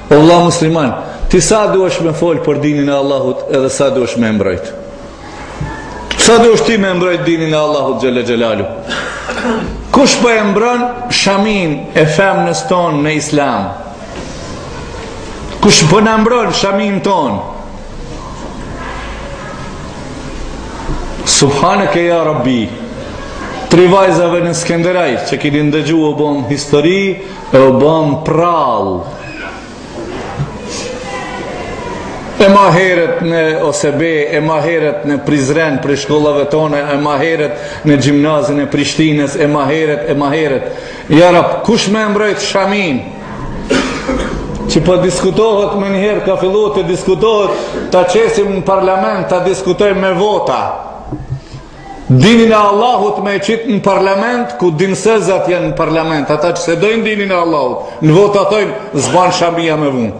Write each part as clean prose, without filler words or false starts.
O vëlla musliman, ti sa duhesh me folë për dinin e Allahut edhe sa duhesh me mbrojt? Sa duhesh ti me mbrojt dinin e Allahut xhelle xhelalu? Kush po e mbron shamin e femnës tonë në islam? Kush po na mbron shamin ton? Subhaneke ja Rabbi. 3 vajzave në Skenderaj që keni ndëgju o bom histori e o bom prall. E ma heret në OSB, e ma heret në Prizren për shkollave tone, e ma heret në gjimnazin e Prishtines, e ma heret. Ja Rab, kush me mbrojt shamin? Që po diskutohet me njëherë, ka fillu të diskutohet, ta qesim në parlament, ta diskutojmë me vota. Dinin e Allahut me qitë në parlament, ku dinsezat janë në parlament, ata që se dojnë dinin e Allahut, në vota thojnë, zban shamia me vunë.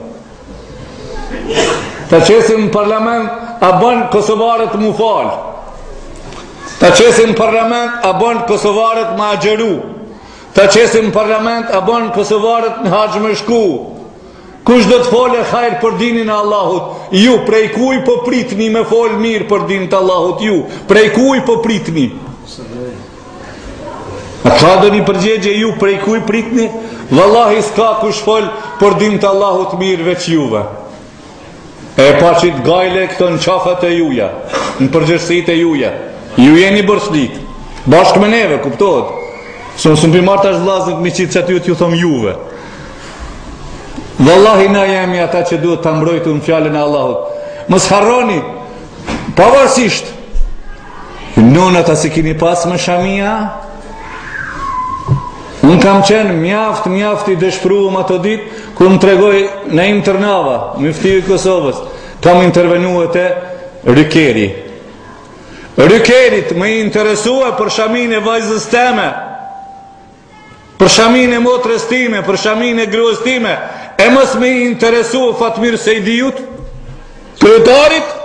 Ta qesim në parlament, a bën kosovarët mu falë. Ta qesim në parlament, a bën kosovarët ma agjeru. Ta qesim në parlament, a bën kosovarët në haqë me shku. Kush do të folë hajrë për dinin e Allahut? Ju, prej kuj po pritni me folë mirë për dinin e Allahut? Ju, prej kuj po pritni? A ka do një përgjegje ju, prej kuj pritni? Wallahi s'ka kush folë për dinin e Allahut mirë veç juve. E pa qitë gajle këto në qafat e juja, në përgjërësit e juja. Ju jeni bërslit, bashkë me neve, kuptohet. Së më pimarë tash vlazët mi qitë që aty t'ju thom juve. Wallahi na jemi ata që duhet të mbrojtu në fjallën e Allahut. Mos harroni, pavarësisht, nonat asi kini pas me shamia. Unë kam qenë mjaft i dëshpruum ato dit, ku më tregoj në Tërnava, Muftiu i Kosovës, kam intervenu te Rykeri. Rykerit më interesua për shamin e vajzës teme, për shamin e motrës time, për shamin e gruas time, e mos më interesua Fatmir Sejdiut, kryetarit,